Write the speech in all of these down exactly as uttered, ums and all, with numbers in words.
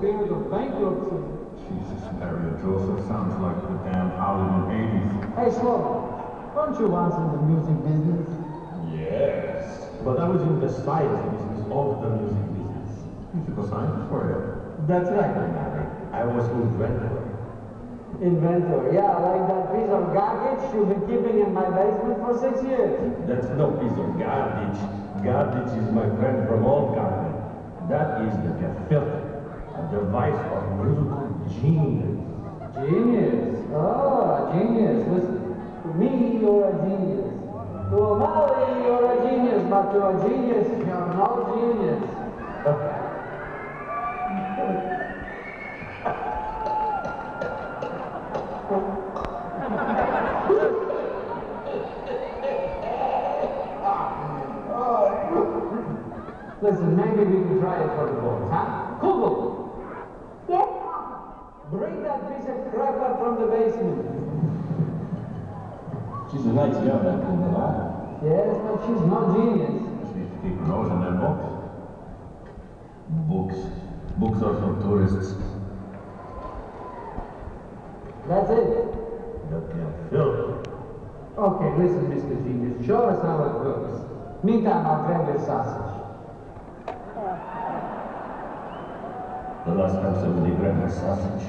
spirit of bankruptcy. Jesus, Maria Joseph sounds like the damn Hollywood eighties. Hey, Slow, weren't you once in the music business? Yes, but I was in the science business of the music business. Musical scientist for you. That's right, Mary. I was inventor. Inventor, yeah, like that piece of garbage you've been keeping in my basement for six years. That's no piece of garbage. Garbage is my friend from old garden. That is the gefilte, a device of musical genius. Genius? Oh, genius. Listen, to me, you're a genius. To O'Malley, you're a genius, but to a genius, you're no genius. Listen, maybe we can try it for the boys, huh? Kugel! Yes, Papa. Bring that piece of crap up from the basement. She's a nice girl, that woman, huh? Yes, but she's no genius. Just needs to keep her nose in that box. Books. Books are for tourists. That's it. The gefilte. Okay, listen, Mister Genius, show us how it works. Meantime, I'll grab your sausage. The last time somebody grabbed my sausage,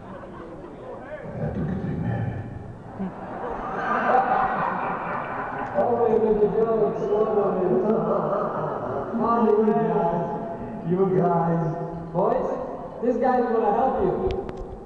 I had to get remarried. Away with the jokes, slowly. Finally, you guys. You guys. Boys, this guy's gonna help you.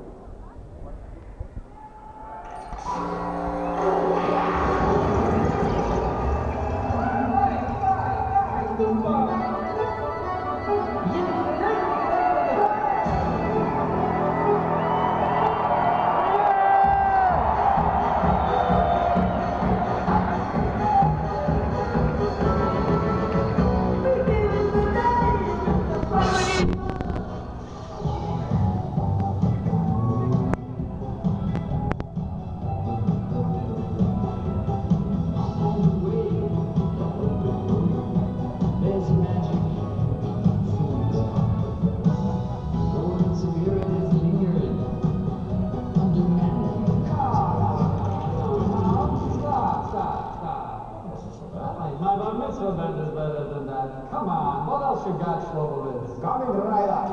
Come on, what else you got, Shlomovitz? Coming right up.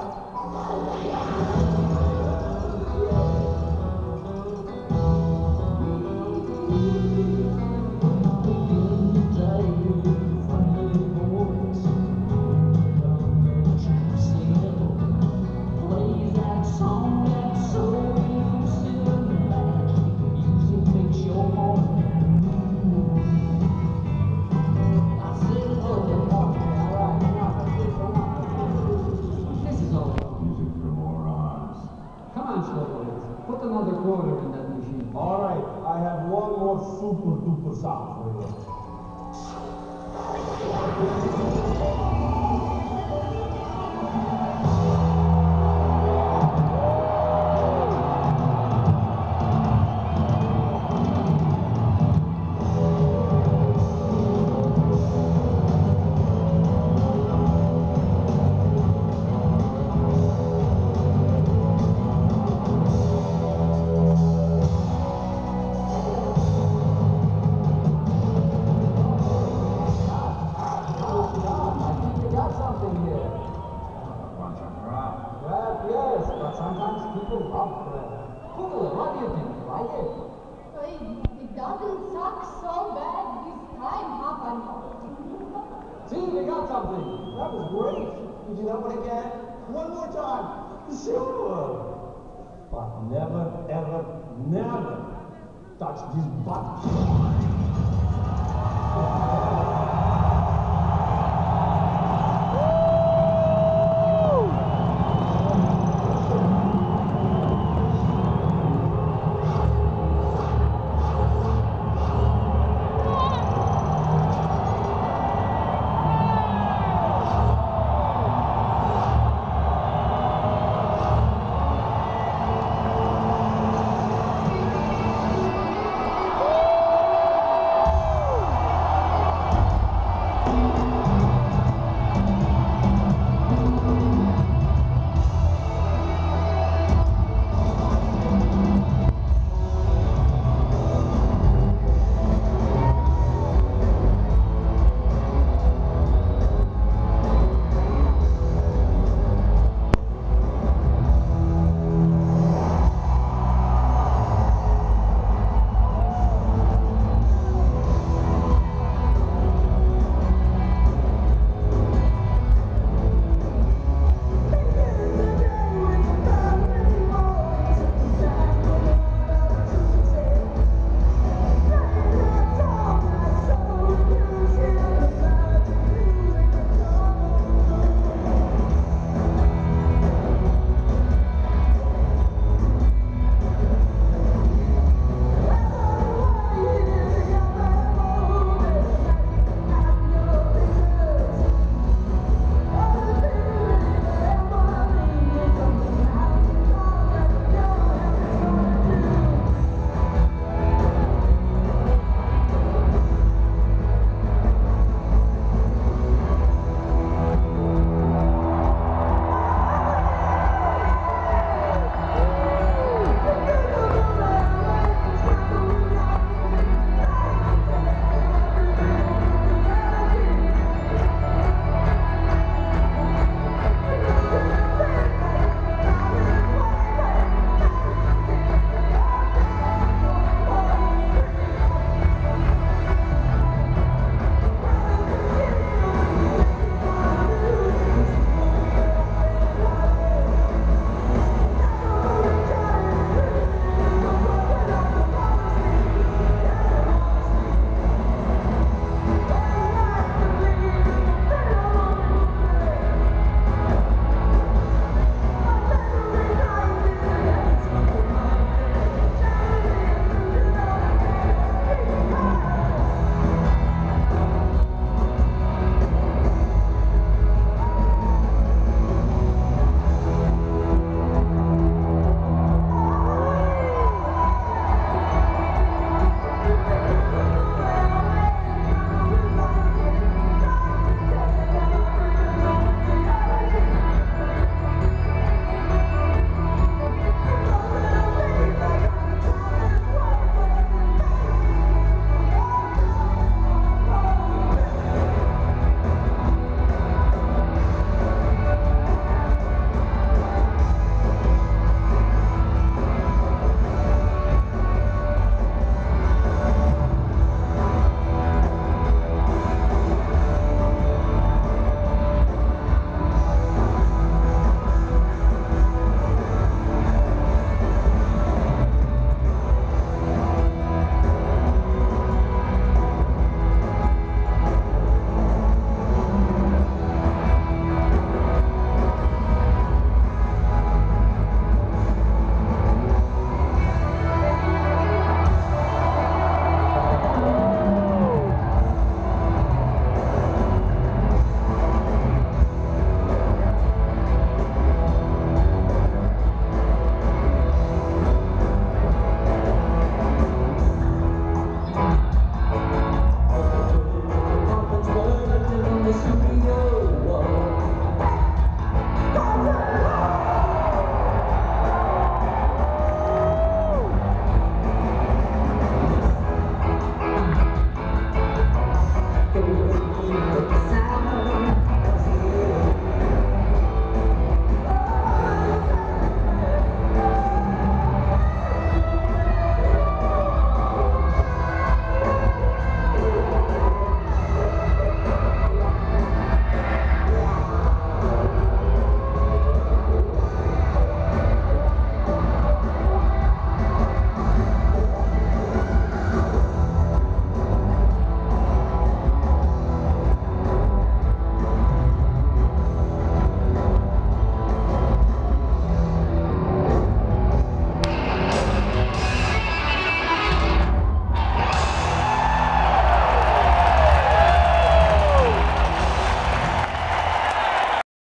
Put another quarter in that machine. All right, I have one more super duper song for See, we got something. That was great. Did you know what again? One more time. Sure. But never, ever, never touch this button.